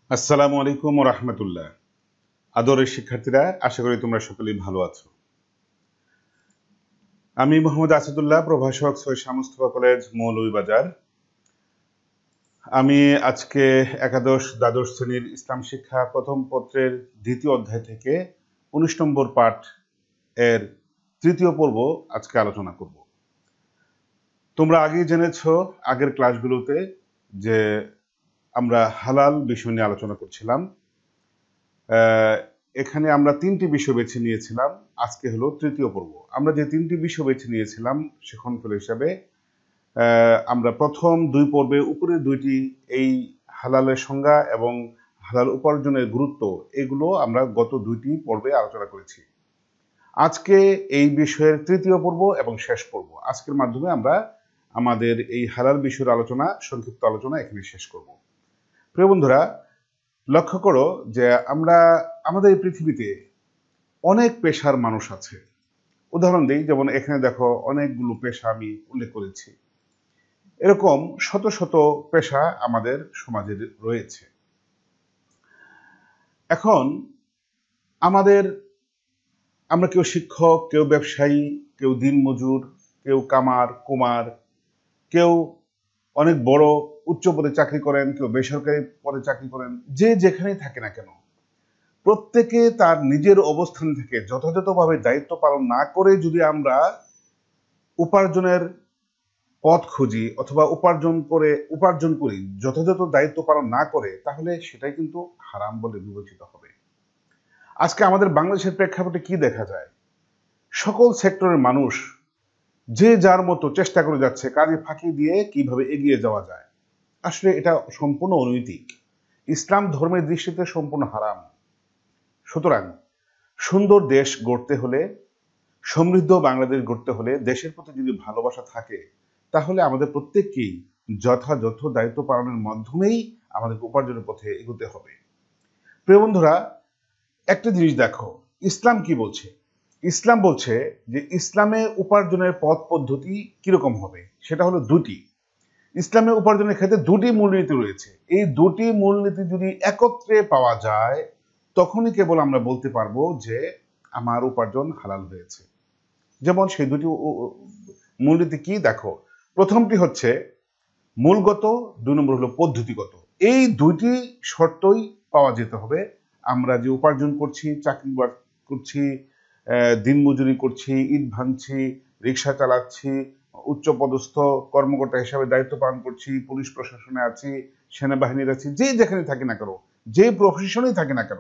আসসালামু আলাইকুম ওয়া রাহমাতুল্লাহ। আদরের শিক্ষার্থীরা, আশা করি তোমরা সকলেই ভালো আছো। আমি মোহাম্মদ আসাদুল্লাহ, প্রভাষক সৈয়দ মুস্তফা কলেজ, মৌলভীবাজার। আমি আজকে একাদশ দ্বাদশ শ্রেণীর ইসলাম শিক্ষা প্রথম পত্রের দ্বিতীয় অধ্যায় থেকে 19 নম্বর পাঠ এর তৃতীয় পর্ব আজকে আলোচনা করব। তোমরা আগেই জেনেছো আগের ক্লাসগুলোতে যে আমরা হালাল বিষয় নিয়ে আলোচনা করছিলাম। এখানে আমরা তিনটি বিষয় বেছে নিয়েছিলাম। আজকে হলো তৃতীয় পর্ব। আমরা যে তিনটি বিষয় বেছে নিয়েছিলাম শিক্ষণফল হিসাবে, আমরা প্রথম দুই পর্বে উপরের দুইটি এই হালালের সংজ্ঞা এবং হালাল উপার্জনের গুরুত্ব, এগুলো আমরা গত দুইটি পর্বে আলোচনা করেছি। আজকে এই বিষয়ের তৃতীয় পর্ব এবং শেষ পর্ব, আজকের মাধ্যমে আমরা আমাদের এই হালাল বিষয়ের আলোচনা, সংক্ষিপ্ত আলোচনা এখানে শেষ করব। প্রিয় বন্ধুরা, লক্ষ্য করো যে আমরা আমাদের এই পৃথিবীতে অনেক পেশার মানুষ আছে। উদাহরণ দিই, যেমন এখানে দেখো অনেকগুলো পেশা আমি উল্লেখ করেছি। এরকম শত শত পেশা আমাদের সমাজে রয়েছে। এখন আমরা কেউ শিক্ষক, কেউ ব্যবসায়ী, কেউ দিনমজুর, কেউ কামার কুমার, কেউ অনেক বড় উচ্চ পদে চাকরি করেন, কেউ বেসরকারি পদে চাকরি করেন। যে যেখানেই থাকে না কেন, প্রত্যেকে তার নিজের অবস্থান থেকে যথাযথভাবে দায়িত্ব পালন না করে যদি আমরা উপার্জনের পথ খুঁজি অথবা উপার্জন করি যথাযথ দায়িত্ব পালন না করে, তাহলে সেটাই কিন্তু হারাম বলে বিবেচিত হবে। আজকে আমাদের বাংলাদেশের প্রেক্ষাপটে কি দেখা যায়? সকল সেক্টরের মানুষ যে যার মতো চেষ্টা করে যাচ্ছে কাজে ফাঁকি দিয়ে কিভাবে এগিয়ে যাওয়া যায়। আসলে এটা সম্পূর্ণ অনৈতিক, ইসলাম ধর্মের দৃষ্টিতে সম্পূর্ণ হারাম। সুতরাং সুন্দর দেশ গড়তে হলে, সমৃদ্ধ বাংলাদেশ গড়তে হলে, দেশের প্রতি যদি ভালোবাসা থাকে, তাহলে আমাদের প্রত্যেককেই যথাযথ দায়িত্ব পালনের মাধ্যমেই আমাদের উপার্জনের পথে এগোতে হবে। প্রিয় বন্ধুরা, একটা জিনিস দেখো, ইসলাম কি বলছে? ইসলাম বলছে যে ইসলামে উপার্জনের পথ পদ্ধতি কিরকম হবে, সেটা হলো দুটি। ইসলামে উপার্জনের ক্ষেত্রে দুটি মূলনীতি রয়েছে। এই দুটি মূলনীতি যদি একত্রে পাওয়া যায়, তখনই কেবল আমরা বলতে পারবো যে আমার উপার্জন হালাল হয়েছে। যেমন সেই দুটি মূলনীতি কি দেখো, প্রথমটি হচ্ছে মূলগত, 2 নম্বর হলো পদ্ধতিগত। এই দুইটি শর্তই পাওয়া যেতে হবে। আমরা যে উপার্জন করছি, চাকরি করছি, দিনমজুরি করছি, ইট ভাঙছি, রিক্সা চালাচ্ছি, উচ্চপদস্থ কর্মকর্তা হিসাবে দায়িত্ব পালন করছি, পুলিশ প্রশাসনে আছি, সেনাবাহিনীর আছি, যে যেখানে থাকি না কেন, যে প্রফেশনেই থাকি না কেন,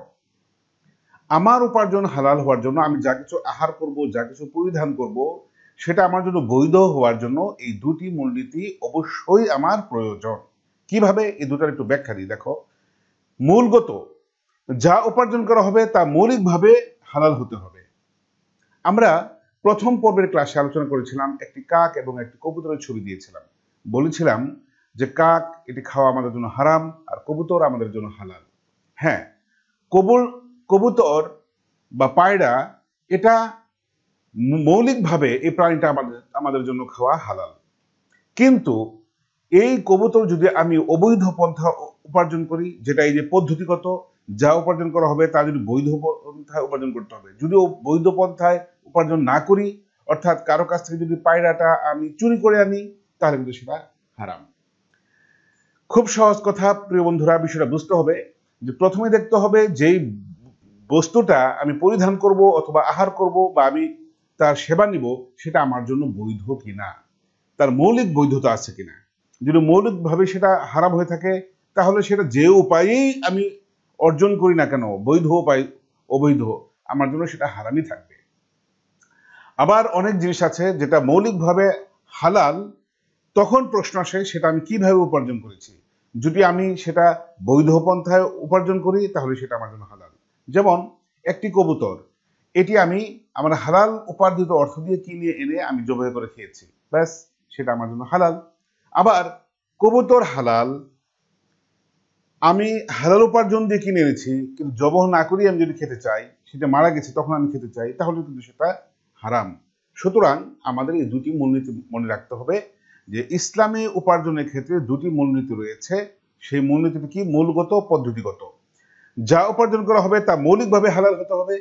আমার উপার্জন হালাল হওয়ার জন্য আমি যা কিছু আহার করব, যা কিছু পরিধান করব, সেটা আমার জন্য বৈধ হওয়ার জন্য এই দুটি মূলনীতি অবশ্যই আমার প্রয়োজন। কিভাবে, এই দুটার একটু ব্যাখ্যা দিই। দেখো, মূলগত যা উপার্জন করা হবে তা মৌলিকভাবে হালাল হতে হবে। আমরা প্রথম পর্বের ক্লাসে আলোচনা করেছিলাম, একটি কাক এবং একটি কবুতরের ছবি দিয়েছিলাম। বলেছিলাম যে কাক এটি খাওয়া আমাদের জন্য হারাম, আর কবুতর আমাদের জন্য হালাল। হ্যাঁ, কবুতর বা পায়রা, এটা মৌলিকভাবে এই প্রাণীটা আমাদের জন্য খাওয়া হালাল। কিন্তু এই কবুতর যদি আমি অবৈধ পন্থা উপার্জন করি, যেটা এই যে পদ্ধতিগত, যা উপার্জন করা হবে তা যদি বৈধ পন্থায় উপার্জন করতে হবে। যদিও বৈধ পন্থায় উপার্জন না করি, অর্থাৎ কারো কাছ থেকে যদি পায়রাটা আমি চুরি করে আনি, তাহলে কিন্তু সেটা হারাম। খুব সহজ কথা প্রিয় বন্ধুরা, বিষয়টা বুঝতে হবে যে প্রথমে দেখতে হবে যেই বস্তুটা আমি পরিধান করব অথবা আহার করব বা আমি তার সেবা নিব, সেটা আমার জন্য বৈধ কিনা, তার মৌলিক বৈধতা আছে কিনা। যদি মৌলিকভাবে সেটা হারাম হয়ে থাকে, তাহলে সেটা যে উপায়েই আমি অর্জন করি না কেন, বৈধ উপায় অবৈধ, আমার জন্য সেটা হারামই থাকবে। আবার অনেক জিনিস আছে যেটা মৌলিকভাবে হালাল, তখন প্রশ্ন আসে সেটা আমি কিভাবে উপার্জন করেছি। যদি আমি সেটা বৈধ পন্থায় উপার্জন করি, তাহলে সেটা আমার জন্য হালাল। যেমন একটি কবুতর, এটি আমি আমার হালাল উপার্জিত অর্থ দিয়ে কিনে এনে আমি জবাই করে খেয়েছি, ব্যাস, সেটা আমার জন্য হালাল। আবার কবুতর হালাল, আমি হালাল উপার্জন দিয়ে কিনে এনেছি, কিন্তু জবাহ না করি আমি যদি খেতে চাই, সেটা মারা গেছে তখন আমি খেতে চাই, তাহলে কিন্তু সেটা হারাম। সুতরাং আমাদের এই দুটি মূলনীতি মনে রাখতে হবে যে ইসলামে উপার্জনের ক্ষেত্রে দুটি মূলনীতি রয়েছে। সেই মূলনীতিটি কি? মূলগত, পদ্ধতিগত। যা উপার্জন করা হবে তা মৌলিকভাবে হালাল হতে হবে,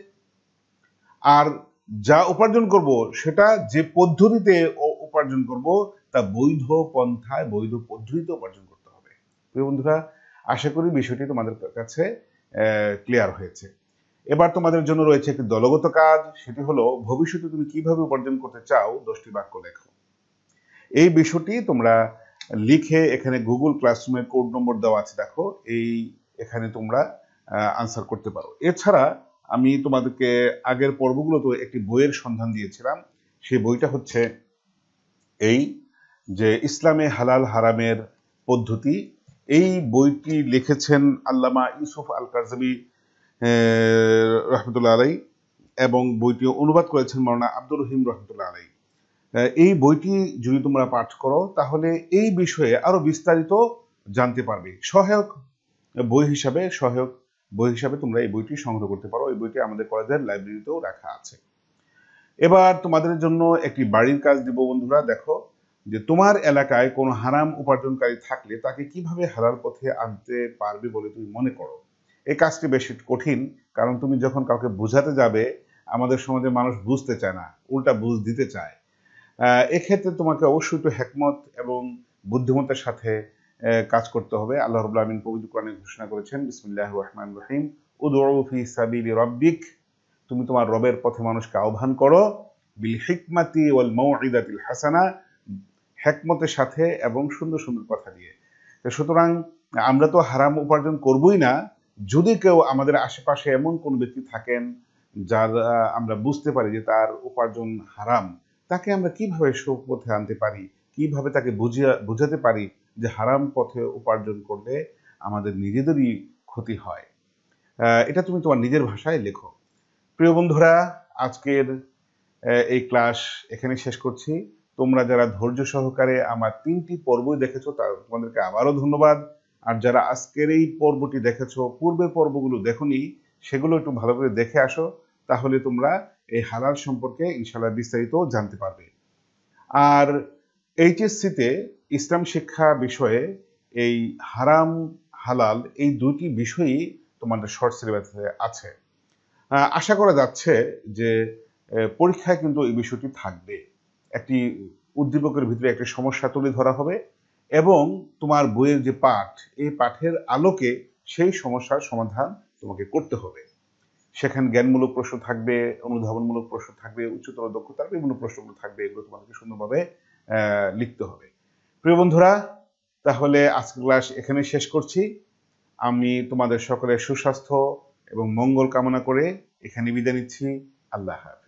আর যা উপার্জন করব সেটা যে পদ্ধতিতে উপার্জন করব তা বৈধ পন্থায় বৈধ পদ্ধতিতে উপার্জন করতে হবে। প্রিয় বন্ধুরা, আশা করি বিষয়টি তোমাদের কাছে ক্লিয়ার হয়েছে। এবার তোমাদের জন্য রয়েছে একটি দলগত কাজ, সেটি হলো ভবিষ্যতে তুমি কিভাবে উপার্জন করতে চাও 10টি বাক্য লেখো। এই বিষয়টি তোমরা লিখে এখানে গুগল ক্লাসরুমের কোড নম্বর দেওয়া আছে, দেখো, এখানে তোমরা আনসার করতে পারো। এছাড়া আমি তোমাদেরকে আগের পর্বগুলোতে একটি বইয়ের সন্ধান দিয়েছিলাম। সেই বইটা হচ্ছে এই যে ইসলামে হালাল হারামের পদ্ধতি। এই বইটি লিখেছেন আল্লামা ইউসুফ আল কারজাবি রহমতুল্লাহ আলাই, এবং বইটি অনুবাদ করেছেন মাওলানা আব্দুর রহিম রহমতুল্লাহ আলাই। এই বইটি যদি তোমরা পাঠ করো তাহলে এই বিষয়ে আরো বিস্তারিত জানতে পারবে। সহায়ক বই হিসাবে তোমরা এই বইটি সংগ্রহ করতে পারো। এই বইটি আমাদের কলেজের লাইব্রেরিতেও রাখা আছে। এবার তোমাদের জন্য একটি বাড়ির কাজ দিব বন্ধুরা। দেখো যে তোমার এলাকায় কোনো হারাম উপার্জনকারী থাকলে তাকে কিভাবে হালাল পথে আনতে পারবে বলে তুমি মনে করো। এই কাজটি বেশি কঠিন, কারণ তুমি যখন কাউকে বোঝাতে যাবে, আমাদের সমাজে মানুষ বুঝতে চায় না, উল্টা বুঝ দিতে চায়। এক্ষেত্রে তোমাকে অবশ্যই একটু হিকমত এবং বুদ্ধিমত্তার সাথে কাজ করতে হবে। আল্লাহ রাব্বুল আলামিন পবিত্র কোরআনে ঘোষণা করেছেন, বিসমিল্লাহির রহমানির রহিম, উদউ ফি সাবিলি রাব্বিক, তুমি তোমার রবের পথে মানুষকে আহ্বান করো, বিল হিকমাতি ওয়াল মাউইদাতিল হাসানা, হিকমতের সাথে এবং সুন্দর সুন্দর কথা দিয়ে। তো সুতরাং আমরা তো হারাম উপার্জন করবই না, যদি কেউ আমাদের আশেপাশে এমন কোন ব্যক্তি থাকেন যার আমরা বুঝতে পারি যে তার উপার্জন হারাম, তাকে আমরা কিভাবে সুপথে আনতে পারি, কিভাবে তাকে বুঝাতে পারি যে হারাম পথে উপার্জন করলে আমাদের নিজেদেরই ক্ষতি হয়। এটা তুমি তোমার নিজের ভাষায় লেখো। প্রিয় বন্ধুরা, আজকের এই ক্লাস এখানে শেষ করছি। তোমরা যারা ধৈর্য সহকারে আমার 3টি পর্বই দেখেছো তোমাদেরকে আবারও ধন্যবাদ। আর যারা আজকের এই পর্বটি দেখেছো, পূর্বের পর্বগুলো দেখোনি, সেগুলো একটু ভালো করে দেখে আসো, তাহলে তোমরা এই হালাল সম্পর্কে ইনশাআল্লাহ বিস্তারিত জানতে পারবে। আর এইচএসসিতে ইসলাম শিক্ষা বিষয়ে এই হারাম হালাল এই দুটি বিষয়ই তোমাদের শর্ট সিলেবাসে আছে। আশা করা যাচ্ছে যে পরীক্ষায় কিন্তু এই বিষয়টি থাকবে। একটি উদ্দীপকের ভিতরে একটি সমস্যা তুলে ধরা হবে এবং তোমার বইয়ের যে পাঠ, এই পাঠের আলোকে সেই সমস্যার সমাধান তোমাকে করতে হবে। সেখানে জ্ঞানমূলক প্রশ্ন থাকবে, অনুধাবনমূলক প্রশ্ন থাকবে, উচ্চতর দক্ষতার বিভিন্ন প্রশ্নগুলো থাকবে। এগুলো তোমাদেরকে সুন্দরভাবে লিখতে হবে। প্রিয় বন্ধুরা, তাহলে আজকের ক্লাস এখানে শেষ করছি। আমি তোমাদের সকলের সুস্বাস্থ্য এবং মঙ্গল কামনা করে এখানে বিদায় নিচ্ছি। আল্লাহ হাফেজ।